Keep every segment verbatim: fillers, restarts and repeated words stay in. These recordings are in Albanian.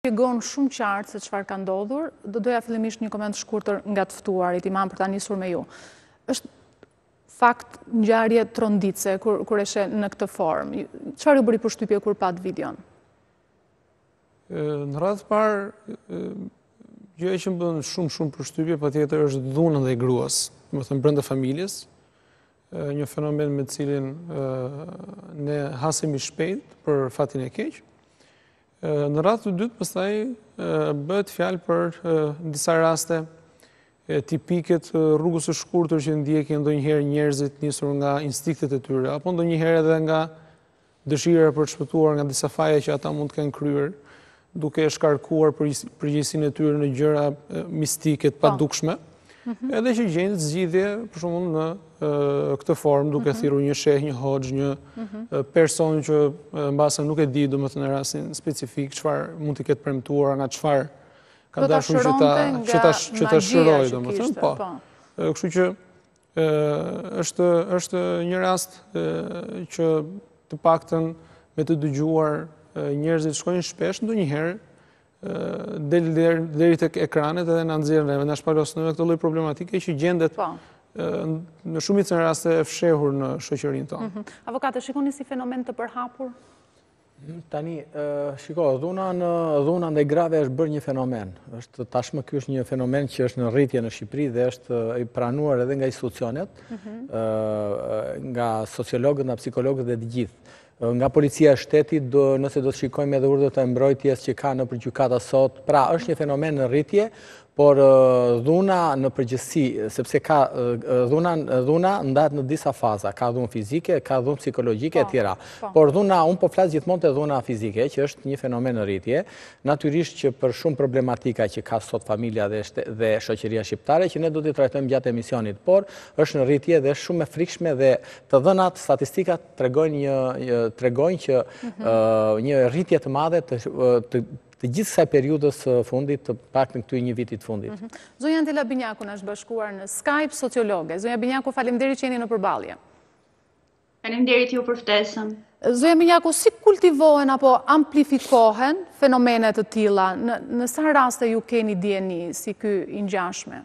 Shpjegon shumë qartë se çfarë ka ndodhur, do doja fillimisht një koment shkurtër nga të ftuarit imam për ta nisur me ju. Është fakt ngjarje tronditse kur kur eshe në këtë formë. Çfarë ju bëri përshtypje kur pat videon? Në radhë parë, gjëja që më bën shumë shumë përshtypje patjetër është dhuna ndaj gruas, do të thënë brenda familjes, një fenomen me të cilin ne hasemi shpejt për fatin e keq. Në radhë të dytë, pastaj bëhet fjalë për disa raste tipike të rrugës së shkurtër që ndjekin ndonjëherë njerëzit nisur nga instinktet e tyre, apo ndonjëherë edhe nga dëshira për të shpëtuar nga disa faja që ata mund të kenë kryer, duke shkarkuar përgjegjësinë e tyre në gjëra mistike të padukshme, edhe që gjejnë zgjidhje për shembull në këtë formë, duke thirrur një sheh, një hoxh, një person që mbase nuk e di domethënë në rastin specifik çfarë mund të ketë premtuar, nga çfarë ka dashur që ta që ta që ta shërojë domethënë, po. Kështu që është është një rast që të paktën me të dëgjuar njerëzit shkojnë shpesh ndonjëherë del deri tek ekranet edhe na nxjerrin dhe na shpalosën me këtë lloj problematike që gjendet në shumicën e raste e fshehur në shoqërinë tonë. Avokate, shikoni si fenomen të përhapur? Tani, shiko, dhuna në dhuna ndaj grave është bërë një fenomen. Është tashmë ky është një fenomen që është në rritje në Shqipëri dhe është i pranuar edhe nga institucionet, nga sociologët, nga psikologët dhe të gjithë. Nga policia e shtetit, nëse do të shikojmë edhe urdhët e mbrojtjes që ka në gjykata sot, pra është një fenomen në rritje, por dhuna në përgjithësi, sepse ka dhuna, dhuna ndahet në disa faza, ka dhunë fizike, ka dhunë psikologjike e tjera. Por dhuna, unë po flas gjithmonë te dhuna fizike, që është një fenomen në rritje, natyrisht që për shumë problematika që ka sot familja dhe dhe shoqëria shqiptare, që ne do t'i trajtojmë gjatë emisionit, por është në rritje dhe është shumë e frikshme dhe të dhënat, statistikat tregojnë një tregojnë që një rritje të madhe të të të gjithë kësaj periudhës fundit, të paktën këtu një vitit fundit. Zonja Antela Binjaku na është bashkuar në Skype, sociologe. Zonja Binjaku, faleminderit që jeni në përballje. Faleminderit ju për ftesën. Zonja Binjaku, si kultivohen apo amplifikohen fenomene të tilla? Në, në sa raste ju keni dieni si ky i ngjashme?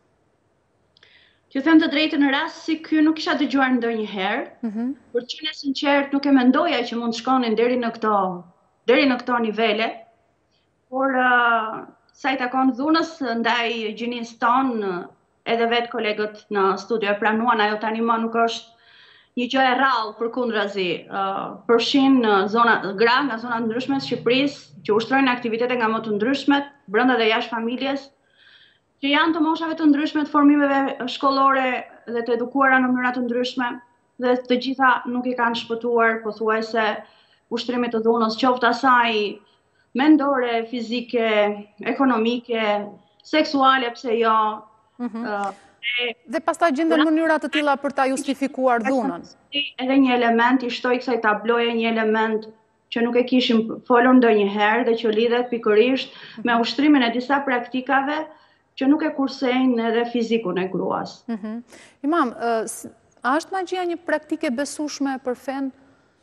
Ju them të drejtën, në rast si ky nuk kisha dëgjuar ndonjëherë, mm -hmm. Por që në sinqert nuk e mendoja që mund të shkonin deri në këto deri në këto nivele. Por uh, sa i takon dhunës ndaj gjinisë tonë, edhe vetë kolegët në studio e pranuan, ajo tani më nuk është një gjë e rrallë, përkundrazi. Uh, përfshin zona gra nga zona të ndryshme të Shqipërisë, që ushtrojnë aktivitete nga më të ndryshmet, brenda dhe jashtë familjes, që janë të moshave të ndryshme, të formimeve shkollore dhe të edukuara në mënyra të ndryshme, dhe të gjitha nuk i kanë shpëtuar pothuajse ushtrimit të dhunës, qoftë asaj mendore, fizike, ekonomike, seksuale, pse jo. Mm -hmm. uh, e, dhe pastaj gjenden mënyra të tilla për ta justifikuar dhunën. Edhe një element i shtoj kësaj tabloje, një element që nuk e kishim folur ndonjëherë dhe që lidhet pikërisht mm -hmm. me ushtrimin e disa praktikave që nuk e kursejnë edhe fizikun e gruas. Mm -hmm. Imam, uh, a është magjia një praktike besueshme për fen?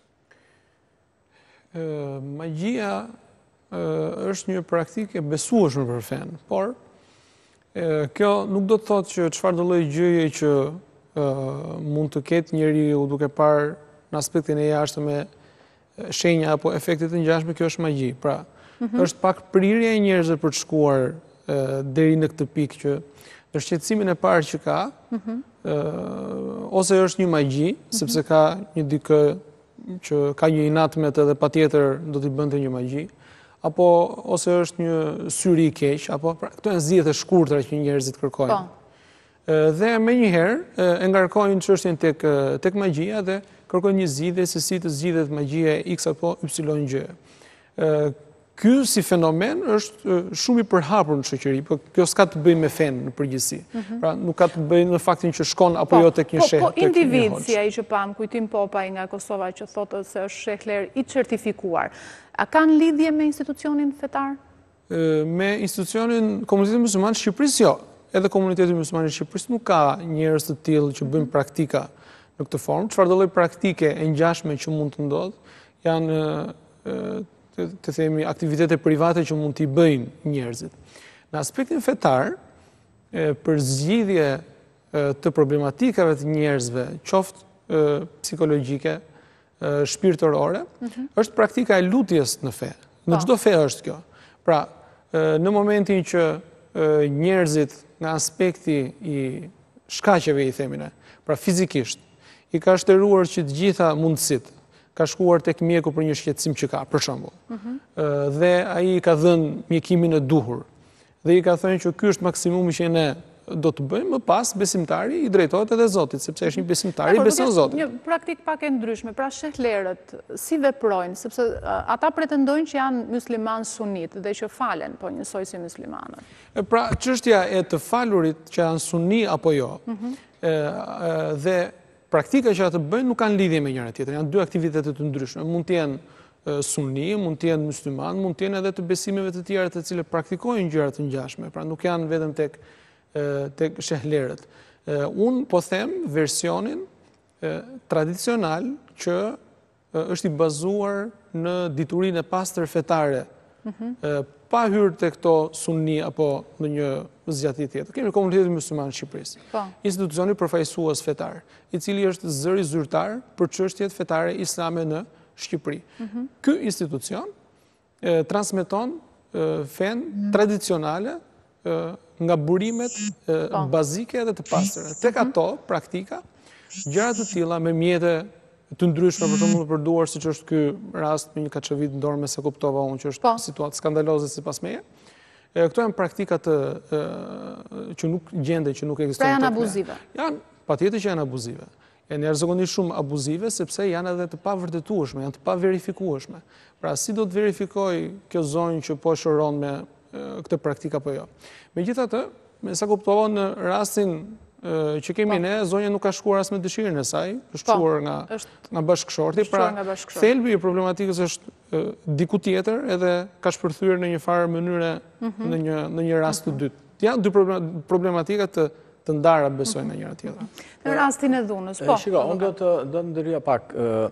Uh, magjia është një praktike besueshme për fen, por kjo nuk do të thotë që çfarë do lloj gjëje që mund të ketë njeriu duke parë në aspektin e jashtëm me shenja apo efekte të ngjashme, kjo është magji. Pra, mm -hmm. është pak prirje e njerëzve për të shkuar deri në këtë pikë që në shqetësimin e parë që ka, mm -hmm. ose është një magji, mm -hmm. sepse ka një dikë që ka një inat me të dhe patjetër do t'i bënte një magji, apo ose është një syri i keq, apo pra, këto janë zgjedhje të shkurtra që njerëzit kërkojnë. Po. Dhe me njëherë e ngarkojnë çështjen tek tek magjia dhe kërkojnë një zgjidhje se si të zgjidhet magjia e X apo Y gjë. Ky si fenomen është shumë i përhapur në shoqëri, por kjo s'ka të bëjë me fen në përgjithësi. Mm -hmm. Pra nuk ka të bëjë në faktin që shkon apo po, jo tek një sheh. Po, po individ si ai që pam Kujtim Popaj nga Kosova që thotë se është shehler i certifikuar. A kanë lidhje me institucionin fetar? E, me institucionin komunitetit musliman të Shqipërisë jo. Edhe komuniteti musliman i Shqipërisë nuk ka njerëz të tillë që bëjnë praktika në këtë formë. Çfarëdo lloj praktike e ngjashme që mund të ndodhë janë të themi, aktivitete private që mund t'i bëjnë njerëzit. Në aspektin fetar, për zgjidhje të problematikave të njerëzve, qoftë psikologjike, shpirtërore, është praktika e lutjes në fe. Në çdo fe është kjo. Pra, në momentin që njerëzit nga aspekti i shkaqeve, i themine, pra fizikisht, i ka shtëruar që të gjitha mundësit, ka shkuar tek mjeku për një shqetësim që ka, për shembull. Dhe ai i ka dhënë mjekimin e duhur. Dhe i ka thënë që ky është maksimumi që ne do të bëjmë, më pas besimtari i drejtohet edhe Zotit, sepse është një besimtar i beson Zotin. Një praktik pak e ndryshme, pra shehlerët si veprojnë, sepse ata pretendojnë që janë musliman sunit dhe që falen, po njësoj si muslimanët. Pra, çështja e të falurit që janë suni apo jo, dhe praktika që atë bëjnë nuk kanë lidhje me njëra tjetër, janë dy aktivitete të ndryshme. Mund të jenë sunni, mund të jenë musliman, mund të jenë edhe të besimeve të tjera të cilët praktikojnë gjëra të ngjashme, pra nuk janë vetëm tek tek shehlerët. Unë po them versionin tradicional që është i bazuar në diturinë e pastër fetare, pa hyrë të këto sunni apo në një zgjatje tjetër. Kemi komunitetin musliman në Shqipërisë, institucioni përfaqësues fetar, i cili është zëri zyrtar për çështjet fetare islame në Shqipëri. Ky institucion transmeton fen tradicionale nga burimet bazike dhe të pastëra. Tek ato praktika, gjëra të tilla me mjete të ndryshme, për shembull përduar siç është ky rast me një kaçavit në dorë, me sa kuptova unë që është situatë skandaloze sipas meje. Këto janë praktika të që nuk gjenden, që nuk ekzistojnë. Pra janë abuzive. Janë patjetër që janë abuzive. Janë jashtëzakonisht shumë abuzive sepse janë edhe të pavërtetueshme, janë të paverifikueshme. Pra si do të verifikoj kjo zonjë që po shëron me këtë praktika apo jo. Megjithatë, me sa kuptova në rastin që kemi ne, zonja nuk ka shkuar as me dëshirën e saj, është shkuar nga nga bashkëshorti, pra thelbi i problematikës është diku tjetër edhe ka shpërthyer në një farë mënyre në një në një rast të dytë. Janë dy problematika të të ndara besojnë në njëra tjetra. Në rastin e dhunës, po. Shiko, unë do të do të ndërhyja pak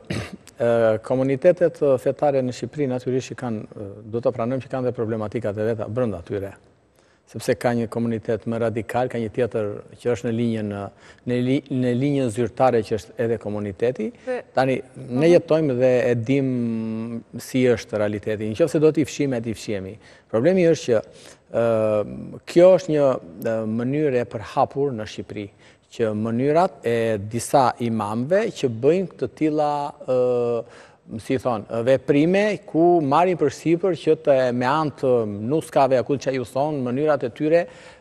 komunitetet fetare në Shqipëri natyrisht që kanë, do të pranojmë që kanë dhe problematikat e veta brenda tyre. Sepse ka një komunitet më radikal, ka një tjetër që është në linjën në, në linjën zyrtare që është edhe komuniteti. Tani ne jetojmë dhe e dim si është realiteti. Nëse do t'i fshijmë, t'i fshihemi. Problemi është që uh, kjo është një uh, mënyrë e përhapur në Shqipëri, që mënyrat e disa imamëve që bëjnë të tilla uh, si thonë, veprime ku marrin përsipër që të me anë të nuskave, aku që ju thonë, mënyrat e tyre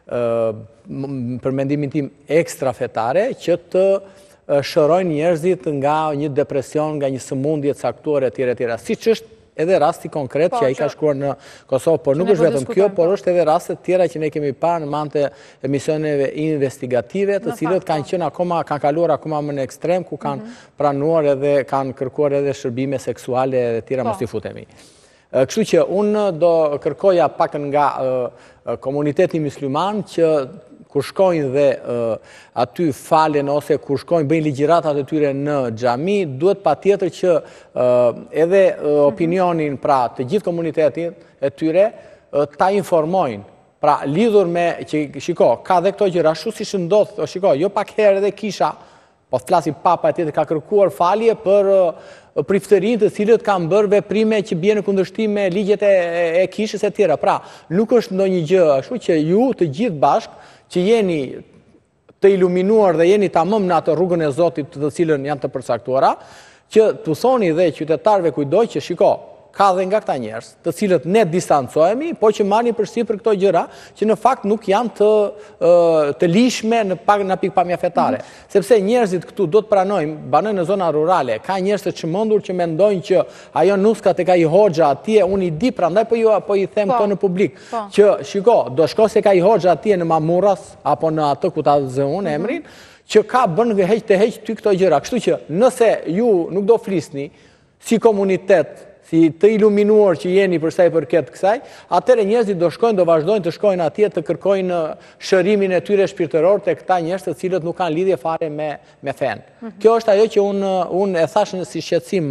për mendimin tim ekstra fetare, që të shërojnë njerëzit nga një depresion, nga një sëmundje të caktuar e tjera e tjera. Siç është edhe rasti konkret që ai ka shkuar në Kosovë, por nuk është vetëm kjo, por është edhe raste të tjera që ne kemi parë në mante emisioneve investigative, të cilët kanë qenë akoma, kanë kaluar akoma më në ekstrem, ku kanë pranuar edhe kanë kërkuar edhe shërbime seksuale e tjera, mos t'i futemi. Kështu që unë do kërkoja pak nga komuniteti musliman që kur shkojnë dhe aty falen ose kur shkojnë bëjnë ligjëratat e tyre në xhami, duhet patjetër që edhe opinionin, pra të gjithë komunitetin e tyre ta informojnë. Pra lidhur me që shiko, ka dhe këto gjëra ashtu siç ndodh, shiko, jo pak herë edhe kisha, po flasim papa tjetër ka kërkuar falje për priftërinë të cilët kanë bërë veprime që bien në kundërshtim me ligjet e, e kishës e tjera. Pra, nuk është ndonjë gjë ashtu që ju të gjithë bashkë që jeni të iluminuar dhe jeni tamam në atë rrugën e Zotit të cilën janë të përcaktuara, që të thoni dhe qytetarëve kujdoj që shiko, ka dhe nga këta njerëz, të cilët ne distancohemi, po që marrin përsipër këto gjëra që në fakt nuk janë të të lishme në pak në pikpamja fetare. Mm-hmm. Sepse njerëzit këtu do të pranojmë, banojnë në zona rurale, ka njerëz të çmendur që mendojnë që ajo nuska tek ai hoxha atje, unë i di prandaj po ju apo i them këto në publik, po. Që shiko, do shko se ka i hoxha atje në Mamurras apo në atë ku ta zë unë emrin, mm-hmm. që ka bën heq të heq ty këto gjëra. Kështu që nëse ju nuk do flisni si komunitet, si të iluminuar që jeni për sa i përket kësaj, atëherë njerëzit do shkojnë, do vazhdojnë të shkojnë atje të kërkojnë shërimin e tyre shpirtëror tek këta njerëz të cilët nuk kanë lidhje fare me me fen. Mm-hmm. Kjo është ajo që unë unë e thash si shqetësim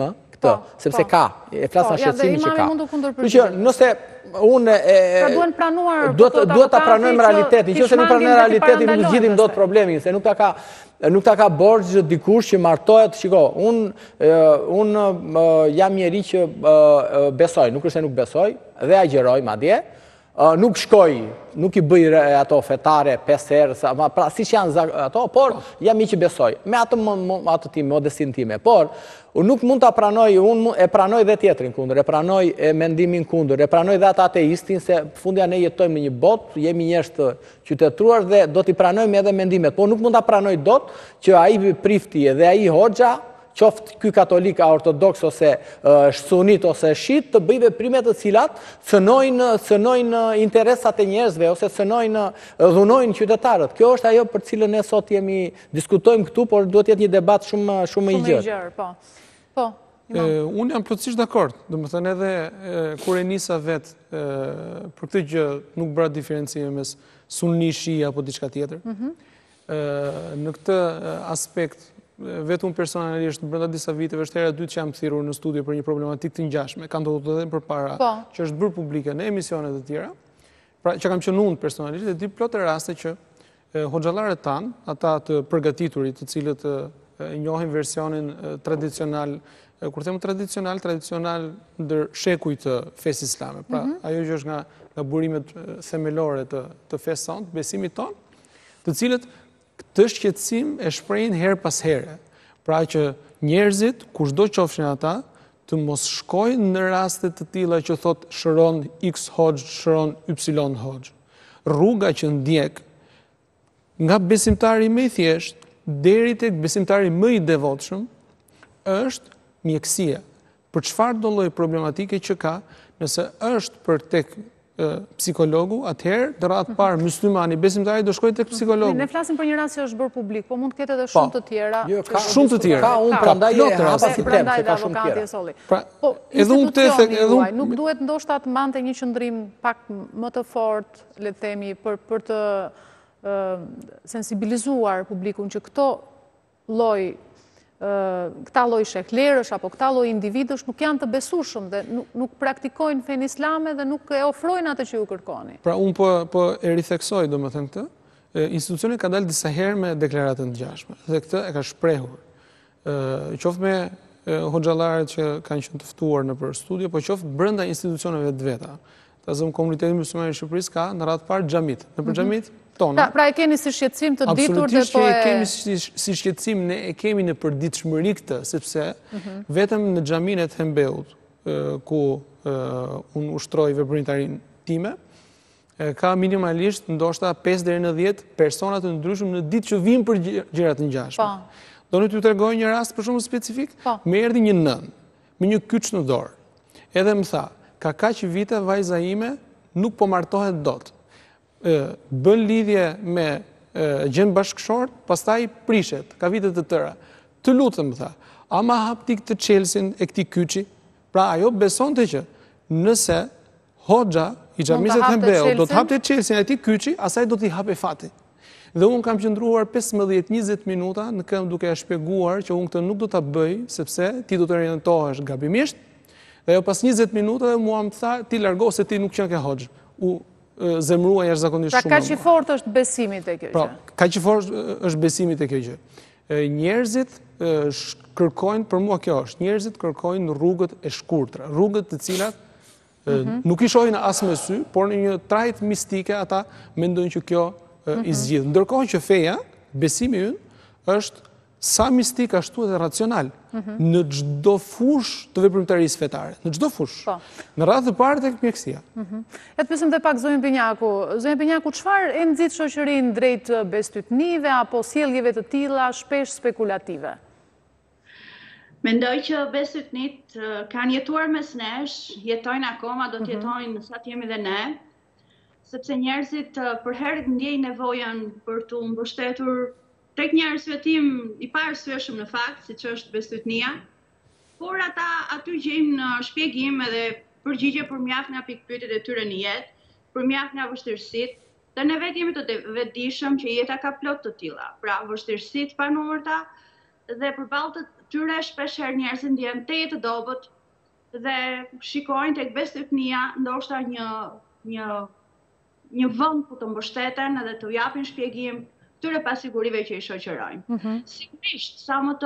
këtë, sepse ka, e flasë në shqetësimi që ka. Kështu që nëse unë Pra duhen pranuar duhet ta pranojmë realitetin, nëse nuk pranojmë realitetin nuk zgjidhim dot problemin, se nuk ta ka nuk ta ka borxh dikush që martohet. Shiko, unë unë jam njeri që besoj, nuk është se nuk besoj, dhe agjeroj madje. Nuk shkoj, nuk i bëj ato fetare pesë herë, pra si që janë ato, por jam i që besoj, me atë atë time, modestin time, por unë nuk mund të pranoj, unë e pranoj dhe tjetrin kundër, e pranoj e mendimin kundër, e pranoj dhe atë ateistin, se fundja ne jetojmë në një botë, jemi njerëz qytetruar dhe do t'i pranojmë edhe mendimet, por nuk mund të pranoj dot që ai prifti dhe ai hoxha, qoftë ky katolik, ortodoks, ose sunit, ose shit, të bëjë veprime të cilat cënojnë interesat e njerëzve, ose cënojnë, dhunojnë qytetarët. Kjo është ajo për cilën ne sot jemi diskutojmë këtu, por duhet jetë një debat shumë shumë i gjerë. Po. Po. Unë jam plotësisht dakord. Domethënë edhe kur e nisa vetë për këtë gjë nuk bëra diferencime mes sunni, shi apo diçka tjetër. Në këtë aspekt vetë unë personalisht brenda disa viteve është hera e dytë që jam thirrur në studio për një problematikë të ngjashme. Ka ndodhur edhe përpara që është bërë publike në emisione të tjera. Pra që kam qenë unë personalisht dhe di plot raste që hoxhallarët tanë, ata të përgatiturit, të cilët njohin versionin tradicional, kur them tradicional, tradicional ndër shekujt të fesë islame. Pra ajo që është nga nga burimet themelore të të fesë sonë, besimit tonë, të cilët këtë shqetësim e shprehin her pas here. Pra që njerëzit, kushdo qofshin ata, të mos shkojnë në raste të tilla që thot shëron X hoxh, shëron Y hoxh. Rruga që ndjek nga besimtari më i thjesht deri tek besimtari më i devotshëm është mjekësia. Për çfarë do lloj problematike që ka, nëse është për tek psikologu, atëherë të radhë parë myslimani, besimtari do shkojë tek psikologu. Ne flasim për një rast që është bërë publik, po mund të ketë edhe shumë të tjera. Shumë të tjera. Ka unë prandaj e hapa si temë, se ka shumë avokati tjera. e solli. Po, edhe unë këtë juaj, nuk duhet ndoshta të mbante një qëndrim pak më të fortë, le të themi, për për të sensibilizuar publikun që këto lloj këta lloj shehlerësh apo këta lloj individësh nuk janë të besueshëm dhe nuk praktikojnë fenë islame dhe nuk e ofrojnë atë që ju kërkoni. Pra unë po po e ritheksoj domethënë këtë. Institucioni ka dalë disa herë me deklaratën të ngjashme dhe këtë e ka shprehur. Qoftë me hoxhallarët që kanë qenë të ftuar nëpër studio, po qoftë brenda institucioneve të veta. Ta zëm komuniteti musliman i Shqipërisë ka në radhë parë xhamit. Nëpër xhamit tona. Pra e keni si shqetësim të ditur dhe po e... e kemi si shqetësim, ne e kemi në përditshmëri këtë, sepse vetëm në xhamin e Thembeut, ku unë ushtroj veprimtarinë time, ka minimalisht ndoshta pesë deri në dhjetë persona të ndryshëm në ditë që vinë për gjëra të ngjashme. Do në t'ju tregoj një rast për shumë specifik? Më erdhi një nën, me një kyç në dorë. Edhe më tha, ka kaq vite vajza ime nuk po martohet dot. Bën lidhje me gjën bashkëshort, pastaj prishet, ka vite të tëra. Të lutem, më tha, ama hap ti këtë Chelsea-n e këtij kyçi? Pra ajo besonte që nëse hoxha i xhamisë të Thembeut do të hapte Chelsea-n e këtij kyçi, asaj do t'i hape fati. Dhe unë kam qëndruar pesëmbëdhjetë njëzet minuta në këmbë duke e shpjeguar që unë këtë nuk do ta bëj sepse ti do të orientohesh gabimisht. Dhe jo pas njëzet minuta dhe mua më tha, ti largo se ti nuk qenë ke hoxh. U zemrua jashtëzakonisht shumë. Pra kaq i fortë është besimi te kjo gjë. Pra, kaq i fortë është besimi te kjo gjë. Njerëzit kërkojnë, për mua kjo është, njerëzit kërkojnë rrugët e shkurtra, rrugët të cilat nuk i shohin as me sy, por në një trajt mistike ata mendojnë që kjo i zgjidh. Ndërkohë që feja, besimi ynë është sa mistik ashtu edhe racional në çdo fushë të veprimtarisë fetare, në çdo fushë. Në radhë të parë tek mjekësia. E të pyesim edhe pak zonjën Pinjaku. Zonjë Pinjaku, çfarë e nxit shoqërinë drejt bestytnive apo sjelljeve të tilla shpesh spekulative? Mendoj që bestytnit kanë jetuar mes nesh, jetojnë akoma, do të jetojnë sa të jemi dhe ne, sepse njerëzit për herë ndjejnë nevojën për të mbështetur tek një arsyetim i paarsyeshëm në fakt, siç është bestytnia, por ata aty gjejmë në shpjegim edhe përgjigje për mjaft nga pikpyetjet e tyre në jetë, për mjaft nga vështirësitë, dhe ne vetë jemi të vetëdijshëm që jeta ka plot të tilla. Pra vështirësitë pa numërta dhe përballë tyre shpeshherë njerëzit ndjehen te të dobët dhe shikojnë tek besytnia ndoshta një një një vend ku të mbështeten edhe të japin shpjegim këtyre pasigurive që i shoqërojnë. Sigurisht, sa më të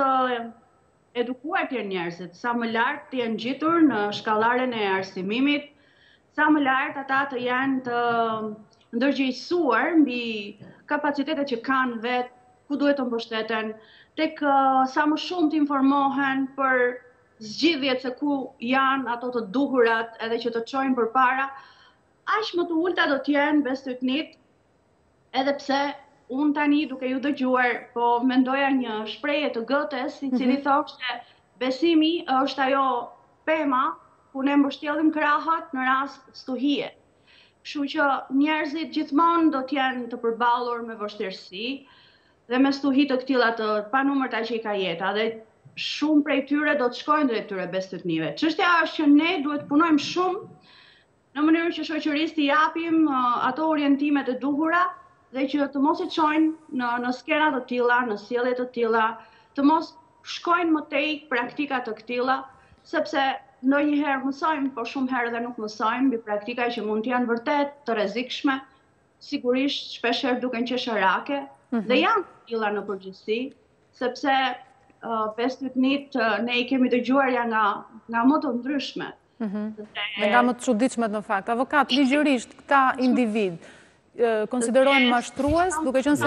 edukuar të jenë njerëzit, sa më lart të jenë ngjitur në shkallaren e arsimimit, sa më lart ata të janë të ndërgjegjësuar mbi kapacitetet që kanë vetë, ku duhet të mbështeten, tek sa më shumë të informohen për zgjidhjet se ku janë ato të duhurat edhe që të çojnë përpara, aq më të ulta do të jenë besytnit, edhe pse unë tani duke ju dëgjuar, po mendoja një shprehje të Goethes, i cili thoshte besimi është ajo pema ku ne mbështjellim krahët në rast stuhie. Kështu që njerëzit gjithmonë do të jenë të përballur me vështirësi dhe me stuhi të këtilla të panumërta që i ka jeta, dhe shumë prej tyre do të shkojnë drejt tyre besytnive. Çështja është që ne duhet të punojmë shumë në mënyrë që shoqërisë të japim ato orientimet e duhura dhe që të mos i çojnë në në skena të tilla, në sjellje të tilla, të mos shkojnë më tej praktika të këtilla, sepse ndonjëherë mësojmë, por shumë herë edhe nuk mësojmë mbi praktika që mund të janë vërtet të rrezikshme, sigurisht shpeshherë duken qesharake, dhe janë të tilla në përgjithësi, sepse uh, besytnit uh, ne i kemi dëgjuar ja nga nga më të ndryshme. Dhe nga më të çuditshmet në fakt. Avokat, ligjërisht këta individ konsiderojnë mashtrues, duke qenë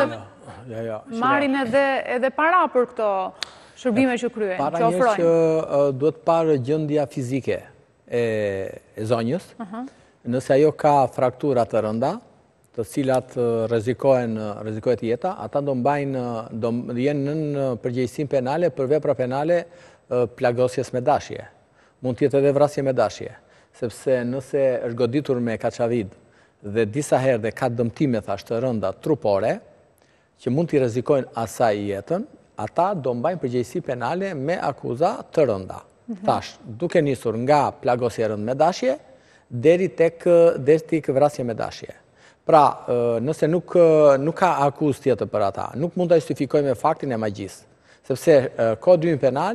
se marrin edhe edhe para për këto shërbime që kryejnë, që ofrojnë. Para një që duhet parë gjendja fizike e zonjës, nëse ajo ka fraktura të rënda, të cilat rrezikohet jeta, ata do mbajnë, do jenë në përgjegjësinë penale për vepra penale plagosjes me dashje. Mund të jetë edhe vrasje me dashje, sepse nëse është goditur me kaçavid dhe disa herë dhe ka dëmtime thash të rënda trupore, që mund t'i rrezikojnë asaj jetën, ata do mbajnë përgjegjësi penale me akuza të rënda. Thash, duke nisur nga plagosje rënd me dashje, deri tek deri tek vrasje me dashje. Pra, nëse nuk nuk ka akuzë tjetër për ata, nuk mund ta justifikojmë me faktin e magjisë, sepse kodimi penal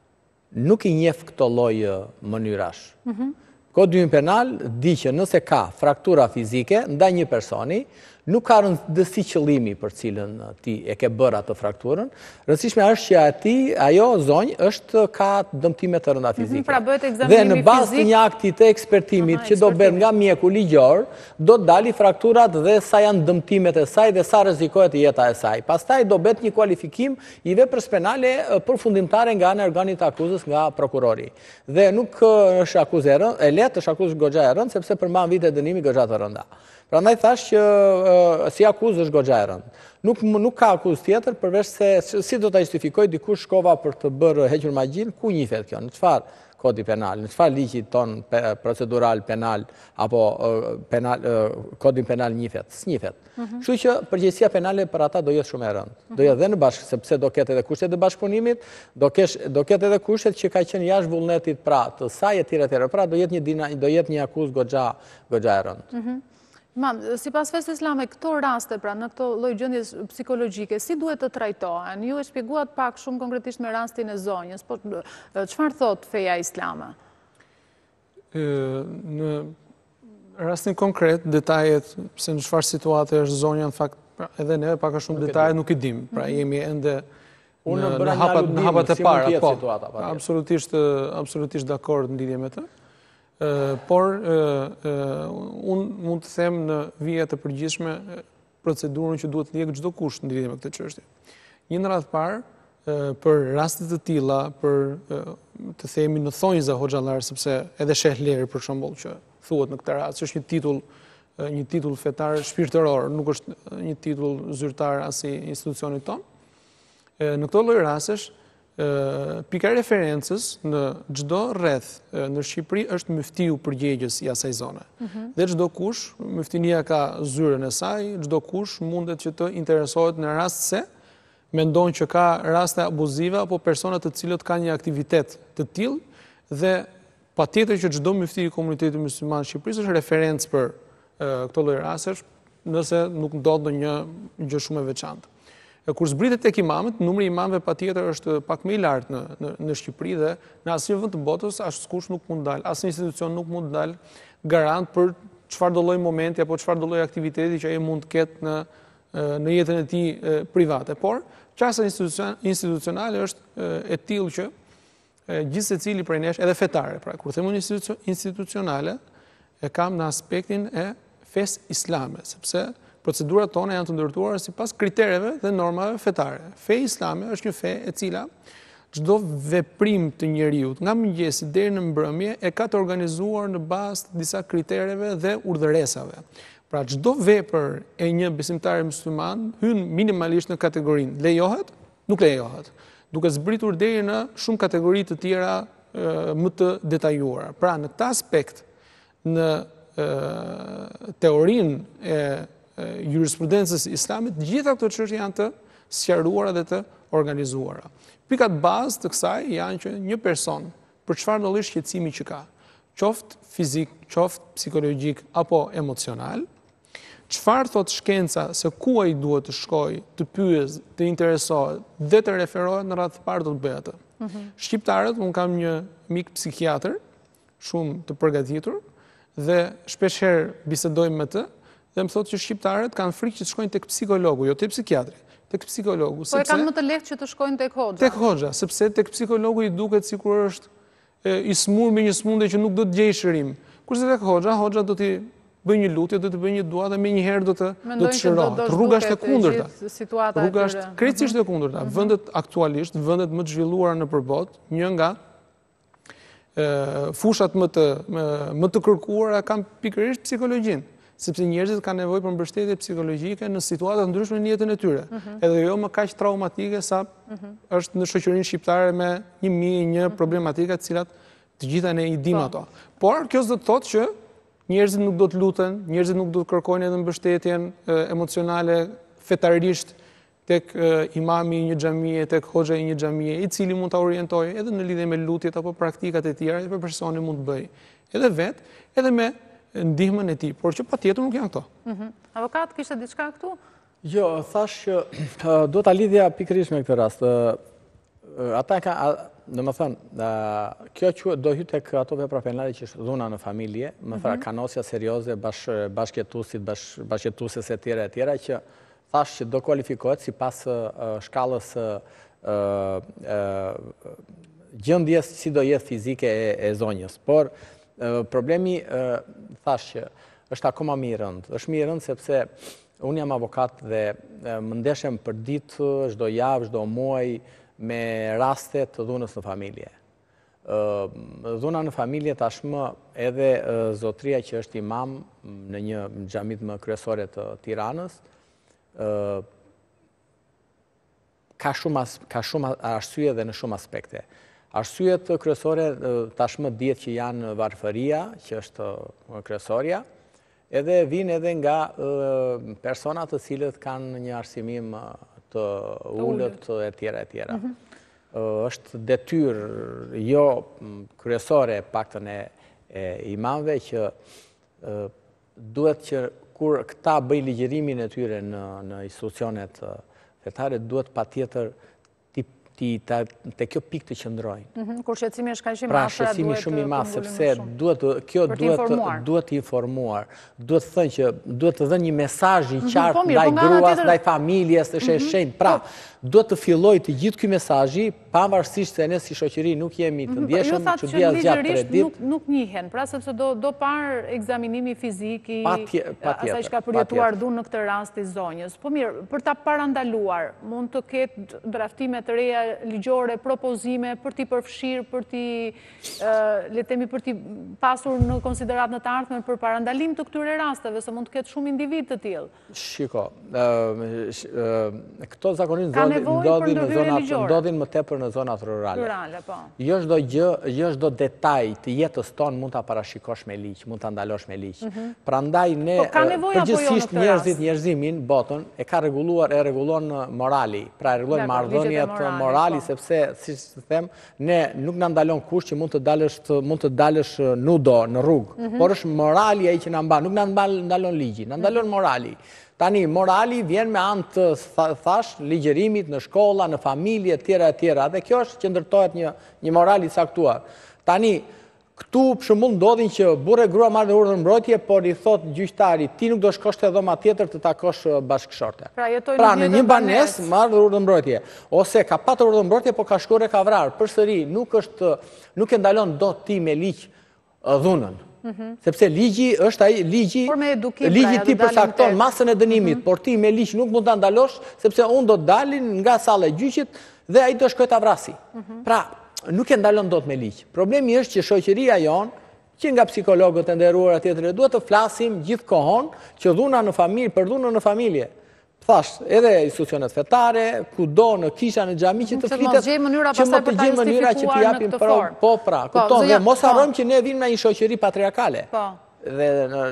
nuk i njeh këto lloj mënyrash. Kodimi penal di që nëse ka fraktura fizike ndaj një personi, nuk ka rëndësi qëllimi për cilën ti e ke bërë atë frakturën. Rëndësishme është që ati, ajo zonjë është ka dëmtime të rënda fizike. Pra bëhet ekzaminimi fizik. Dhe në bazë të një akti të ekspertimit Aha, që do bërë nga mjeku ligjor, do të dali frakturat dhe sa janë dëmtimet e saj dhe sa rrezikohet jeta e saj. Pastaj do bëhet një kualifikim i veprës penale përfundimtare nga ana e organit të akuzës nga prokurori. Dhe nuk është akuzë e lehtë, është akuzë goxha e rëndë, sepse përmban vite dënimi goxha të rënda. Prandaj thash që si akuzë është goxha e rëndë. Nuk, nuk ka akuzë tjetër, përveç se si do ta justifikoj dikush shkova për të bërë hequr magjin, ku njihet kjo, në çfarë kodi penal, në çfarë ligjit ton procedural penal apo penal, kodin penal njihet, s'njihet. Kështu që përgjegjësia penale për ata do jetë shumë e rëndë. Do jetë edhe në bashkë, sepse do ketë edhe kushtet e bashkëpunimit, do kesh do ketë edhe kushtet që ka qenë jashtë vullnetit pra të saj etj etj. Pra do jetë një do jetë një akuzë goxha goxha e rëndë. Mam, si pas fesë islame, këto raste, pra në këto lloj gjendjes psikologjike, si duhet të trajtohen? Ju e shpjeguat pak shumë konkretisht me rastin e zonjës, po çfarë thot feja islame? Në rastin konkret, detajet, se në çfarë situate është zonja, në fakt, edhe ne pak a shumë detajet nuk i dim, pra jemi ende në hapat e para, po, absolutisht, absolutisht dakord në lidhje me të. Por unë mund të them në vija të përgjithshme procedurën që duhet ndjek çdo kush në lidhje me këtë çështje. Një në radhë parë, për rastet të tilla, për të themi në thonjza hoxhallar, sepse edhe sheh lerë për shembull që thuhet në këtë rast, është një titull një titull fetar shpirtëror, nuk është një titull zyrtar as i institucionit ton. Në këto lloj rastesh, pika referencës në çdo rreth në Shqipëri është myftiu përgjegjës i asaj zone. Dhe çdo kush, myftinia ka zyrën e saj, çdo kush mundet që të interesohet në rast se mendon që ka raste abuzive apo persona të cilët kanë një aktivitet të tillë dhe patjetër që çdo myfti i komunitetit musliman të Shqipërisë është referencë për këto lloj rastesh, nëse nuk ndodh ndonjë gjë shumë e veçantë. Kur zbritet tek imamët, numri i imamëve patjetër është pak më i lartë në, në, në Shqipëri dhe në asnjë vend të botës askush nuk mund dalë, asnjë institucion nuk mund dalë garant për çfarë do lloj momenti apo çfarë do lloj aktiviteti që ai mund të ketë në në jetën e tij private. Por çështja institucion, institucionale është e tillë që gjithë secili prej nesh, edhe fetare, pra kur them institucion, institucionale, e kam në aspektin e fesë islame, sepse procedurat tona janë të ndërtuara sipas kritereve dhe normave fetare. Feja islame është një fe e cila çdo veprim të njeriut nga mëngjesi deri në mbrëmje e ka të organizuar në bazë të disa kritereve dhe urdhëresave. Pra çdo vepër e një besimtari musliman hyn minimalisht në kategorinë lejohet, nuk lejohet, duke zbritur deri në shumë kategori të tjera e, më të detajuara. Pra në këtë aspekt, në e, teorinë e jurisprudencës islamit, gjitha këto çështje janë të sqaruara dhe të organizuara. Pikat bazë të kësaj janë që një person, për çfarë do lloj shqetësimi që ka, qoftë fizik, qoftë psikologjik apo emocional, çfarë thot shkenca se ku ai duhet të shkojë, të pyes, të interesohet dhe të referohet në radhë të parë do të bëjë atë. Mm-hmm. Shqiptarët, unë kam një mik psikiatër, shumë të përgatitur, dhe shpesh herë bisedojmë me të, dhe më thotë që shqiptarët kanë frikë që të shkojnë tek psikologu, jo tek psikiatri, tek psikologu. Po e kanë më të lehtë që të shkojnë tek hoxha. Tek hoxha, sepse tek psikologu i duket sikur është e, i smur me një smundje që nuk do të gjejë shërim. Kurse tek hoxha, hoxha do t'i bëjë një lutje, do të bëjë një dua dhe me një herë do të do të shërohet. Rruga është e kundërta. Rruga është krejtësisht e kundërta. Vendet aktualisht, vendet më të zhvilluara në përbot, një nga e, fushat më të më, më të kërkuara kanë pikërisht psikologjinë, sepse njerëzit kanë nevojë për mbështetje psikologjike në situata të ndryshme në jetën e tyre. Uh-huh. Edhe jo më kaq traumatike sa uh-huh. është në shoqërinë shqiptare me një mijë një problematika të cilat të gjitha ne i dimë ato. Por kjo s'do të thotë që njerëzit nuk do të luten, njerëzit nuk do të kërkojnë edhe mbështetjen e, emocionale fetarisht tek e, imami i një xhamie, tek hoxha i një xhamie, i cili mund ta orientojë edhe në lidhje me lutjet apo praktikat e tjera që personi mund të bëjë. Edhe vet, edhe me ndihmën e tij, por që patjetër nuk janë këto. Mm-hmm. Avokat, kishte diçka këtu? Jo, thash që do ta lidhja pikërisht me këtë rast. Ata ka, domethënë, kjo që do hyj tek ato vepra penale që është dhuna në familje, më thra kanosja serioze bash bashkëtuesit, bash bashkëtueses e tjera e tjera që thash që do kualifikohet sipas shkallës gjendjes si do jetë fizike e, e zonjës. Por problemi, thash që është akoma më i rëndë. Është më i rëndë sepse unë jam avokat dhe më ndeshem për ditë, çdo javë, çdo muaj me raste të dhunës në familje. Dhuna në familje tashmë edhe zotria që është imam në një xhamit më kryesore të Tiranës ka shumë ka shumë arsye dhe në shumë aspekte. Arsyet kryesore tashmë dihet që janë varfëria, që është kryesorja, edhe vinë edhe nga persona të cilët kanë një arsimim të ulët e tjera e tjera. Mm-hmm. Është detyrë jo kryesore paktën e, e imamëve që duhet që kur këta bëjnë ligjërimin e tyre në, në institucionet fetare, duhet patjetër te kjo pikë të qëndrojnë. Mm-hmm. Kur shqetësimi është kaq i madh, pra shqetësimi shumë i madh, sepse duhet kjo duhet duhet të informuar, duhet të thënë që duhet të dhënë një mesazh i qartë ndaj gruas, ndaj familjes, është e shenjtë. Pra, duhet të fillojë të gjithë ky mesazhi, pavarësisht se ne si shoqëri nuk jemi të ndjeshëm, që dia zgjat tre ditë. Nuk nuk njihen, pra sepse do do par ekzaminimi fizik i asaj që ka përjetuar dhunë në këtë rast i zonjës. Po mirë, për ta parandaluar, mund të ketë draftime të reja ligjore, propozime për t'i përfshirë, për t'i le të themi për t'i pasur në konsiderat në të ardhmen për parandalim të këtyre rasteve, se mund të ketë shumë individ të tillë. Shiko, këto zakonisht ndodhin në zonat ndodhin më tepër në zonat rurale. Rurale, po. Jo çdo gjë, jo çdo detaj të jetës tonë mund ta parashikosh me ligj, mund ta ndalosh me ligj. Prandaj ne përgjithsisht njerëzit, njerëzimin, botën e ka rregulluar, e rregullon morali, pra e rregullon marrëdhëniet morali, sepse siç them, ne nuk na ndalon kush që mund të dalësh mund të dalësh nudo në rrugë, por është morali ai që na mban, nuk na ndalon ligji, na ndalon morali. Tani, morali vjen me anë të thash, ligjerimit në shkolla, në familje, tjera e tjera. Dhe kjo është që ndërtohet një, një morali saktuar. Tani, këtu për shembull ndodhin që burre grua marrë urdhër mbrojtje, por i thot gjyqtari, ti nuk do shkosh te dhoma tjetër të takosh bashkëshorte. Pra, pra në një banesë marrë urdhër mbrojtje, ose ka patur urdhër mbrojtje, por ka shkuar e ka vrarë. Përsëri nuk është nuk e ndalon dot ti me ligj dhunën. Sepse ligji është ai ligji, ligji ti përcakton masën e dënimit, por ti me ligj nuk mund ta ndalosh, sepse unë do të dalin nga salla e gjyqit dhe ai do shkojë ta vrasi. Pra, nuk e ndalon dot me ligj. Problemi është që shoqëria jonë, që nga psikologët e nderuar tjetër, duhet të flasim gjithkohon që dhuna në familje, për dhunën në familje. Thash, edhe institucionet fetare, kudo në kisha, në xhami që të flitet, që mos të gjejmë mënyra që të japim për po pra, kupton, dhe mos harrojmë që ne vim nga një shoqëri patriarkale. Dhe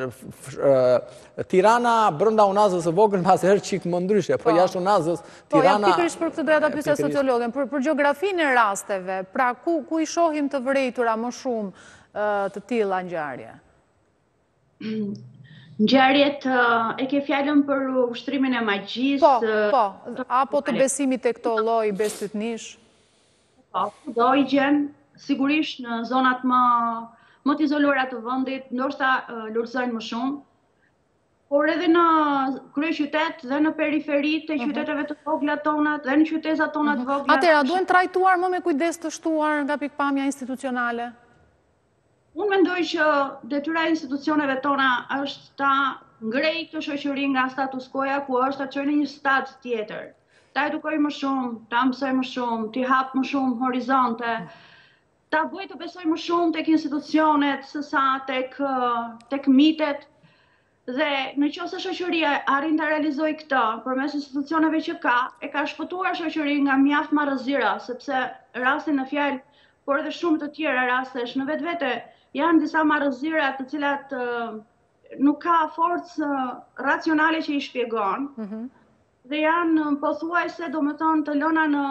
Tirana brenda Unazës së vogël mbas herë çik më ndryshe, po jashtë Unazës Tirana. Po, pikërisht për këtë doja ta pyesja sociologën, për për gjeografinë e rasteve, pra ku ku i shohim të vërejtura më shumë të tilla ngjarje? Ngjarjet e ke fjalën për ushtrimin e magjisë? Po, po, apo të besimit tek këto lloj besytnish? Po, kudo i gjen, sigurisht në zonat më më të izoluara të vendit, ndoshta lulëzojnë më shumë, por edhe në kryeqytet dhe në periferi të qyteteve të vogla tona dhe në qytetet tona të vogla. Atëherë, duhen trajtuar më me kujdes të shtuar nga pikpamja institucionale? Unë mendoj që detyra e institucioneve tona është ta ngrej këtë shoqëri nga status quo-ja ku është ta çojë në një stad tjetër. Ta edukoj më shumë, ta mësoj më shumë, t'i hap më shumë horizonte, ta bëj të besoj më shumë tek institucionet sesa tek tek mitet. Dhe në qoftë se shoqëria arrin ta realizojë këtë përmes institucioneve që ka, e ka shpëtuar shoqërinë nga mjaft marrëzira, sepse rastin në fjalë, por edhe shumë të tjera rastesh në vetvete janë disa marrëzira të cilat nuk ka forcë racionale që i shpjegon, dhe janë pothuajse domethënë të lëna në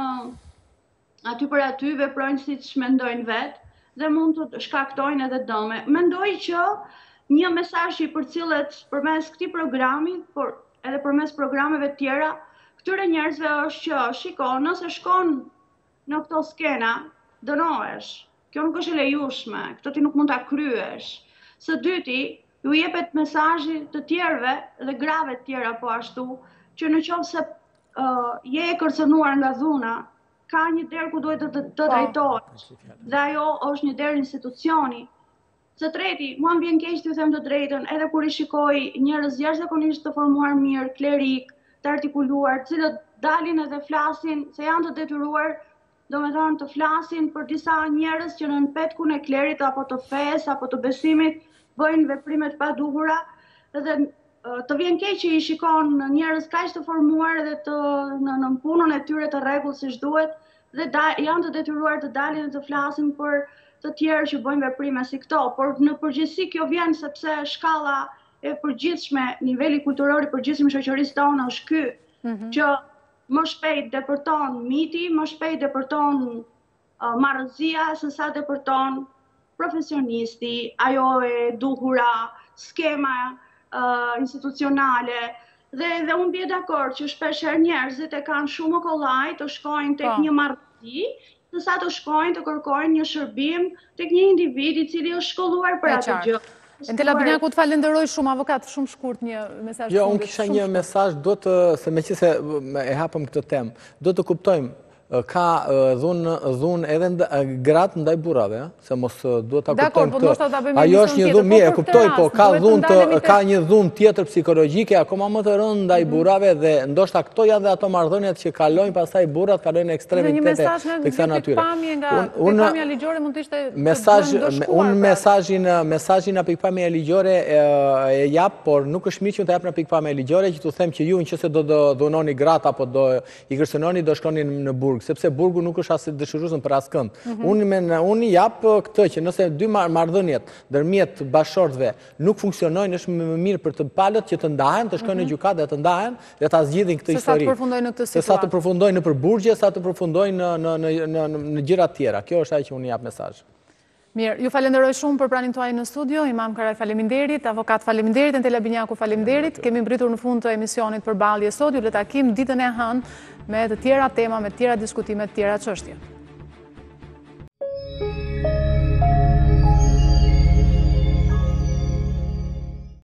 aty për aty veprojnë siç mendojnë vetë dhe mund të shkaktojnë edhe dëme. Mendoj që një mesazh që i përcillet përmes këtij programi, por edhe përmes programeve tjera, këtyre njerëzve është që shiko, nëse shkon në këto skena, dënohesh. Kjo nuk është e lejueshme, këtë ti nuk mund ta kryesh. Së dyti, ju jepet mesazhi të tjerëve dhe grave të tjera po ashtu, që në qoftë se je e kërcënuar nga dhuna, ka një derë ku duhet të të drejtohesh. Dhe ajo është një derë institucioni. Së treti, mua më vjen keq t'ju them të drejtën, edhe kur i shikoj njerëz jashtëzakonisht të formuar mirë, klerik, të artikuluar, të cilët dalin edhe flasin se janë të detyruar do me thonë të flasin për disa njerëz që në petkun e klerit apo të fesë apo të besimit bëjnë veprimet pa duhura dhe të vjen keq që i shikon njerëz kaq të formuar dhe të në, në punën e tyre të rregull siç duhet dhe da, janë të detyruar të dalin dhe të flasin për të tjerë që bëjnë veprime si këto, por në përgjithësi kjo vjen sepse shkalla e përgjithshme, niveli kulturor i përgjithshëm i shoqërisë tonë është ky, mm-hmm. që më shpejt depërton miti, më shpejt depërton uh, marrëzia, se sa depërton profesionisti, ajo e duhura, skema uh, institucionale. Dhe, dhe unë bie dakord që shpeshherë njerëzit e kanë shumë kollaj të shkojnë tek një marrëzi, se sa të shkojnë të kërkojnë një shërbim tek një individ i cili është shkolluar për atë gjë. Entela Binjaku, të falenderoj shumë, avokat, shumë shkurt një mesazh. Jo, unë kisha një mesazh, do të, se me që se e hapëm këtë temë, do të kuptojmë, ka dhunë edhe gratë ndaj burrave, se mos duhet ta kuptojmë këtë. Ajo është një dhunë, mirë, e kuptoj, po ka dhunë të, ka një dhunë tjetër psikologjike, akoma më të rëndë ndaj burrave dhe ndoshta këto janë dhe ato marrëdhëniet që kalojnë pastaj burrat kalojnë ekstremitete të kësaj natyre. Unë pikpamja ligjore mund të ishte mesazh, unë mesazhin mesazhin në pikpamja ligjore e jap, por nuk është mirë që të jap në pikpamja ligjore që t'u them që ju nëse do të dhunoni gratë apo do i kërcënoni do shkoni në burg, sepse burgu nuk është as dëshirueshëm për askënd. Unë unë jap këtë që nëse dy marrëdhëniet ndërmjet bashkëshortëve nuk funksionojnë, është më mirë për të palët që të ndahen, të shkojnë në gjykatë dhe të ndahen dhe ta zgjidhin këtë histori. Se sa të përfundojnë në këtë situatë. Se sa të përfundojnë nëpër burgje, sa të përfundojnë në në në në gjëra të tjera. Kjo është ajo që unë jap mesazh. Mirë, ju falenderoj shumë për pranin tuaj në studio, Imam Karaj faleminderit, avokat faleminderit, Entela Binjaku faleminderit, kemi mbritur në fund të emisionit për balje sot, ju le takim ditën e hënë me të tjera tema, me të tjera diskutime, të tjera çështje.